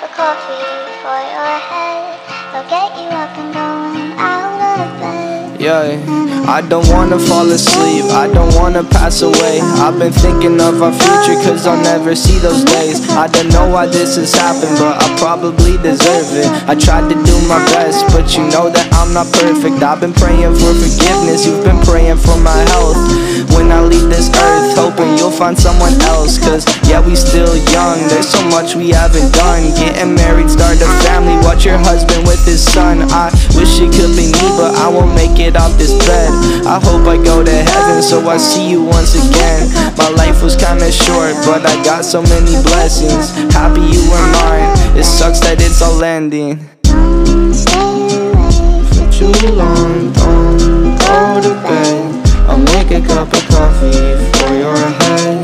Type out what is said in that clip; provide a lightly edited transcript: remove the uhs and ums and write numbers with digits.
of coffee for your head. I'll get you up and going out of bed. Yeah, I don't wanna fall asleep, I don't wanna pass away. I've been thinking of our future cause I'll never see those days. I don't know why this has happened, but I probably deserve it. I tried to do my best, but you know that I'm not perfect. I've been praying for forgiveness, you've been praying for my health. When I leave this earth, hoping you'll find someone else. Cause yeah, we still young, there's so much we haven't done. Getting married, start a family, watch your husband with his son. I wish it could be me, but I won't make it off this bed. I hope I go to heaven so I see you once again. My life was kinda short, but I got so many blessings. Happy you were mine, it sucks that it's all ending. Don't stay away for Too long, don't go to bed. I'll make a cup of coffee for your head.